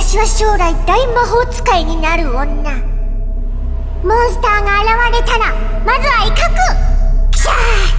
私は将来大魔法使いになる女。モンスターが現れたらまずは威嚇。キシャー。